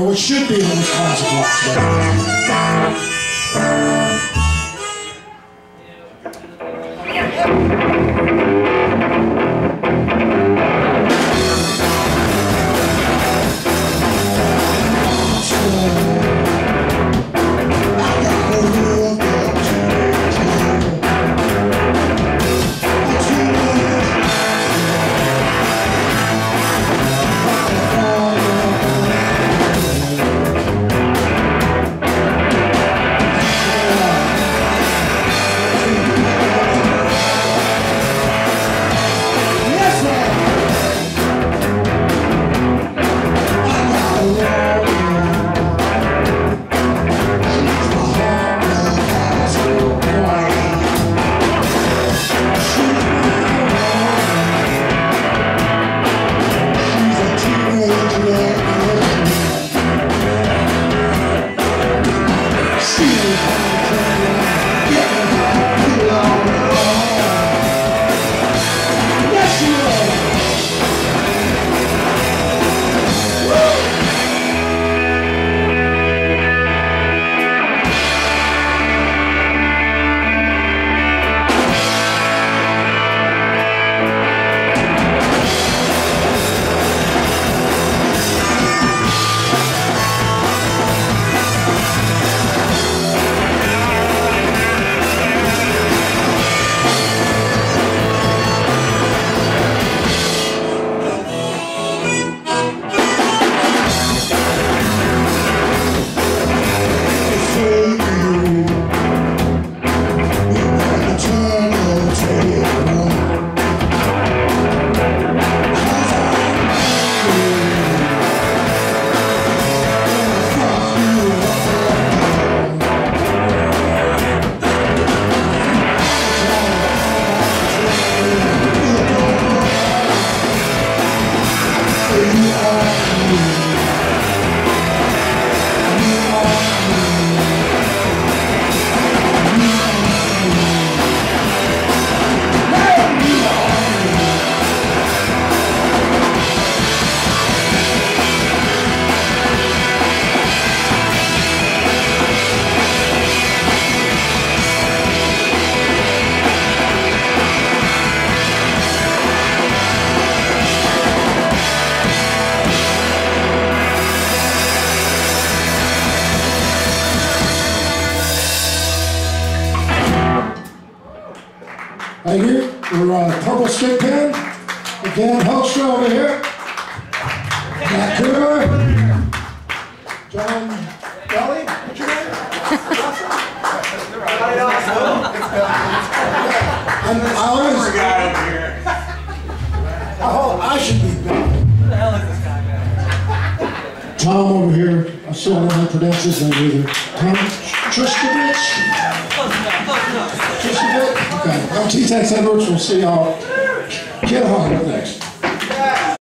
or it should be in the Wisconsin blocks. Right here, we're purple Stickpin. Again, Hoekstra over here. Matt Cooper. John Belley. What's your name? I should be Belley. Who the hell is this guy? Tom over here. I still don't know how to pronounce his name either. Tom Trusnovic. Trusnovic. Okay. I'm T-Tex Edwards. We'll see y'all. Get home next.